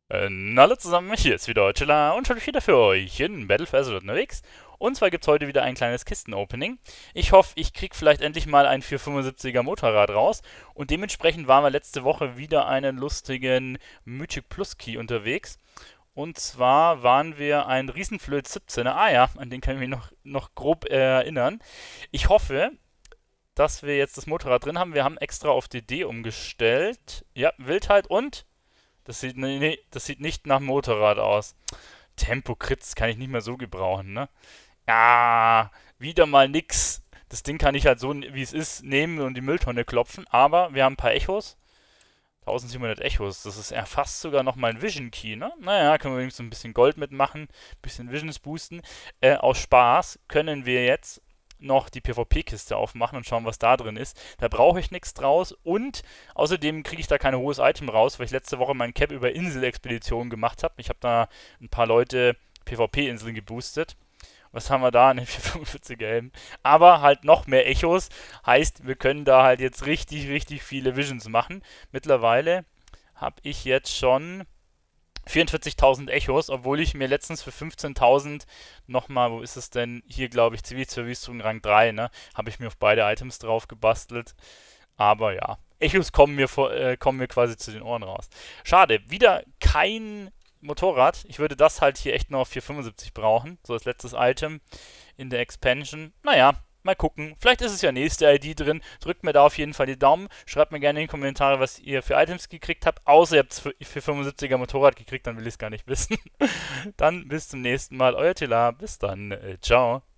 Hallo zusammen, hier ist wieder Chilla und schon wieder für euch in Battle for Azeroth unterwegs. Und zwar gibt es heute wieder ein kleines Kisten-Opening. Ich hoffe, ich kriege vielleicht endlich mal ein 475er Motorrad raus. Und dementsprechend waren wir letzte Woche wieder einen lustigen Mythic Plus Key unterwegs. Und zwar waren wir ein Riesenflöt 17er. Ah ja, an den kann ich mich noch grob erinnern. Ich hoffe, dass wir jetzt das Motorrad drin haben. Wir haben extra auf DD umgestellt. Ja, Wildheit und das sieht nicht nach Motorrad aus. Tempo-Crits kann ich nicht mehr so gebrauchen, ne? Ja, wieder mal nix. Das Ding kann ich halt so, wie es ist, nehmen und die Mülltonne klopfen. Aber wir haben ein paar Echos. 1700 Echos. Das ist ja fast sogar noch mal ein Vision Key, ne? Naja, können wir wenigstens ein bisschen Gold mitmachen. Ein bisschen Visions boosten. Aus Spaß können wir jetzt noch die PvP-Kiste aufmachen und schauen, was da drin ist. Da brauche ich nichts draus und außerdem kriege ich da kein hohes Item raus, weil ich letzte Woche meinen Cap über Inselexpeditionen gemacht habe. Ich habe da ein paar Leute PvP-Inseln geboostet. Was haben wir da? Einen 445er Helm. Aber halt noch mehr Echos. Heißt, wir können da halt jetzt richtig, richtig viele Visions machen. Mittlerweile habe ich jetzt schon 44.000 Echos, obwohl ich mir letztens für 15.000 nochmal, wo ist es denn? Hier, glaube ich, Zivilverwüstung Rang 3, ne? Habe ich mir auf beide Items drauf gebastelt. Aber ja, Echos kommen mir quasi zu den Ohren raus. Schade, wieder kein Motorrad. Ich würde das halt hier echt noch auf 475 brauchen. So als letztes Item in der Expansion. Naja, mal gucken. Vielleicht ist es ja nächste ID drin. Drückt mir da auf jeden Fall die Daumen. Schreibt mir gerne in die Kommentare, was ihr für Items gekriegt habt. Außer ihr habt es für 75er Motorrad gekriegt, dann will ich es gar nicht wissen. Dann bis zum nächsten Mal. Euer Tila. Bis dann. Ciao.